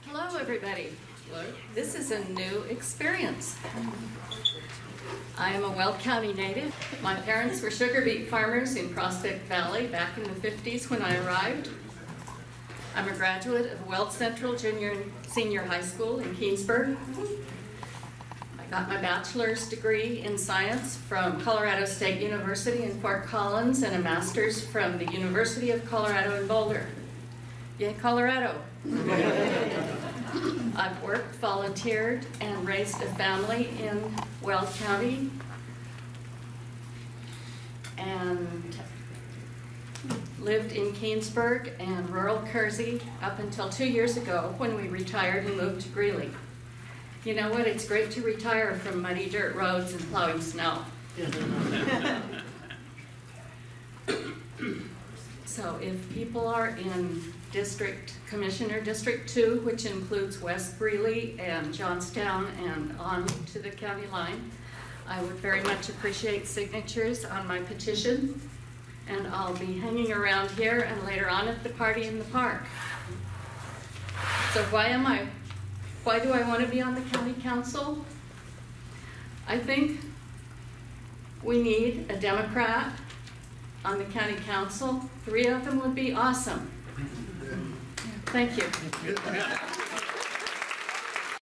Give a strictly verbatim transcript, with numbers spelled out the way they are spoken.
Hello, everybody. Hello. This is a new experience. I am a Weld County native. My parents were sugar beet farmers in Prospect Valley back in the fifties when I arrived. I'm a graduate of Weld Central Junior and Senior High School in Keensburg. I got my bachelor's degree in science from Colorado State University in Fort Collins and a master's from the University of Colorado in Boulder. Yay, Colorado! I've worked, volunteered, and raised a family in Weld County, and lived in Keensburg and rural Kersey up until two years ago when we retired and moved to Greeley. You know what? It's great to retire from muddy dirt roads and plowing snow. So if people are in District Commissioner District two, which includes West Greeley and Johnstown and on to the county line, I would very much appreciate signatures on my petition, and I'll be hanging around here and later on at the party in the park. So why am I, why do I want to be on the county council? I think we need a Democrat on the county council. Three of them would be awesome. Thank you.